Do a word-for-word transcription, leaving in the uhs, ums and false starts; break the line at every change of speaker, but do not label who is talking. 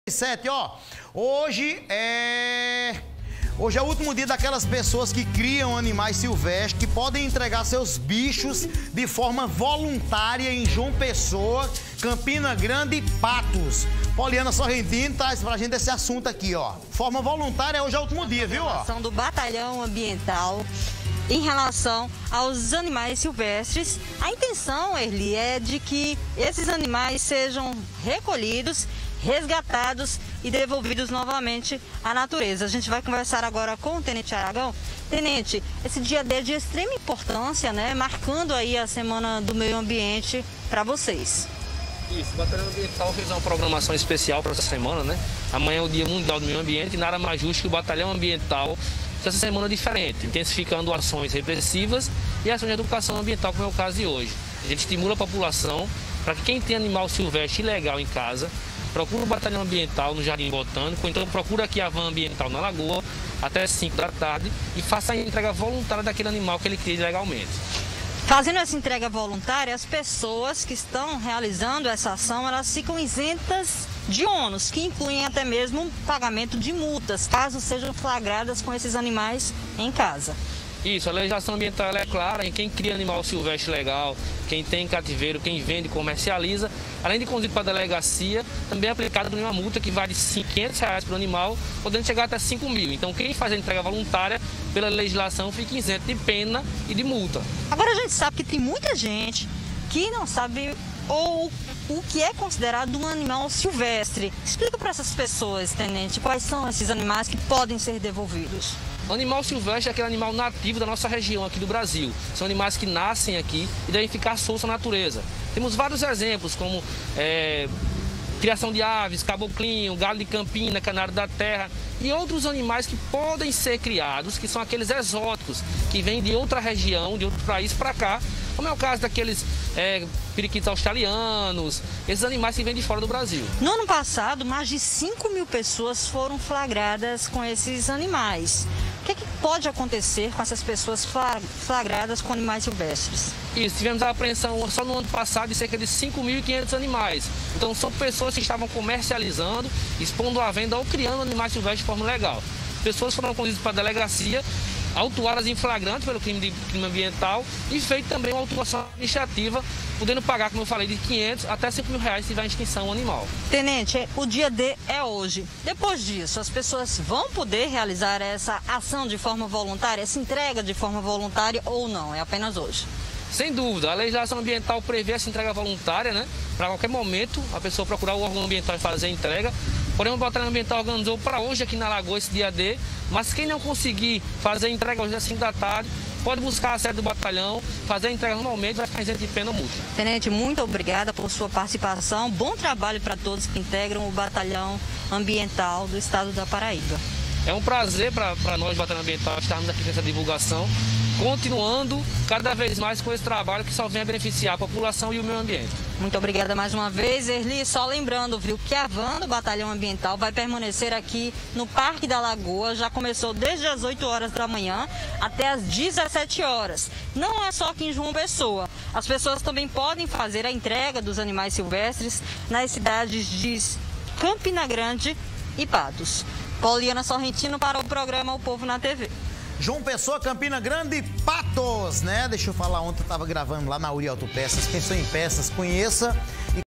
Sete, ó, hoje é... Hoje é o último dia daquelas pessoas que criam animais silvestres, que podem entregar seus bichos de forma voluntária em João Pessoa, Campina Grande e Patos. Poliana Sorrentino traz pra gente esse assunto aqui, ó. Forma voluntária, hoje é o último dia, viu, ó?
Do Batalhão Ambiental em relação aos animais silvestres. A intenção, Erli, é de que esses animais sejam recolhidos, resgatados e devolvidos novamente à natureza. A gente vai conversar agora com o Tenente Aragão. Tenente, esse dia D é de extrema importância, né? Marcando aí a Semana do Meio Ambiente para vocês.
Isso, o Batalhão Ambiental fez uma programação especial para essa semana, né? Amanhã é o Dia Mundial do Meio Ambiente e nada mais justo que o Batalhão Ambiental essa semana diferente, intensificando ações repressivas e ações de educação ambiental, como é o caso de hoje. A gente estimula a população para que quem tem animal silvestre ilegal em casa, procura o Batalhão Ambiental no Jardim Botânico, ou então procura aqui a van ambiental na Lagoa, até cinco da tarde, e faça a entrega voluntária daquele animal que ele cria ilegalmente.
Fazendo essa entrega voluntária, as pessoas que estão realizando essa ação, elas ficam isentas de ônus, que incluem até mesmo um pagamento de multas, caso sejam flagradas com esses animais em casa.
Isso, a legislação ambiental ela é clara em quem cria animal silvestre legal, quem tem cativeiro, quem vende e comercializa, além de conduzir para a delegacia, também é aplicada uma multa que vai de quinhentos reais para o animal, podendo chegar até cinco mil. Então quem faz a entrega voluntária, pela legislação, fica isento de pena e de multa.
Agora a gente sabe que tem muita gente que não sabe ou o que é considerado um animal silvestre. Explica para essas pessoas, Tenente, quais são esses animais que podem ser devolvidos.
O animal silvestre é aquele animal nativo da nossa região aqui do Brasil. São animais que nascem aqui e devem ficar soltos na natureza. Temos vários exemplos, como é, criação de aves, caboclinho, galo de campina, canário da terra e outros animais que podem ser criados, que são aqueles exóticos, que vêm de outra região, de outro país para cá, como é o caso daqueles é, periquitos australianos, esses animais que vêm de fora do Brasil.
No ano passado, mais de cinco mil pessoas foram flagradas com esses animais. O que, é que pode acontecer com essas pessoas flagradas com animais silvestres?
Isso, tivemos a apreensão só no ano passado de cerca de cinco mil e quinhentos animais. Então são pessoas que estavam comercializando, expondo à venda ou criando animais silvestres de forma legal. Pessoas foram conduzidas para a delegacia, autuadas em flagrante pelo crime de crime ambiental e feito também uma autuação administrativa, podendo pagar, como eu falei, de quinhentos até cinco mil reais se tiver extinção animal.
Tenente, o dia D é hoje. Depois disso, as pessoas vão poder realizar essa ação de forma voluntária, essa entrega de forma voluntária ou não? É apenas hoje?
Sem dúvida, a legislação ambiental prevê essa entrega voluntária, né? Para qualquer momento a pessoa procurar o órgão ambiental e fazer a entrega. Porém, o Batalhão Ambiental organizou para hoje aqui na Lagoa esse dia D, mas quem não conseguir fazer a entrega hoje às cinco da tarde, pode buscar a sede do batalhão, fazer a entrega normalmente, vai ficar isento de pena ou multa.
Tenente, muito obrigada por sua participação. Bom trabalho para todos que integram o Batalhão Ambiental do Estado da Paraíba.
É um prazer para nós, Batalhão Ambiental, estarmos aqui nessa divulgação, continuando cada vez mais com esse trabalho que só vem a beneficiar a população e o meio ambiente.
Muito obrigada mais uma vez, Erli. Só lembrando, viu, que a van do Batalhão Ambiental vai permanecer aqui no Parque da Lagoa. Já começou desde as oito horas da manhã até as dezessete horas. Não é só aqui em João Pessoa. As pessoas também podem fazer a entrega dos animais silvestres nas cidades de Campina Grande e Patos. Poliana Sorrentino para o programa O Povo na T V.
João Pessoa, Campina Grande e Patos, né? Deixa eu falar, ontem eu tava gravando lá na Uri Autopeças. Pensou em peças, conheça.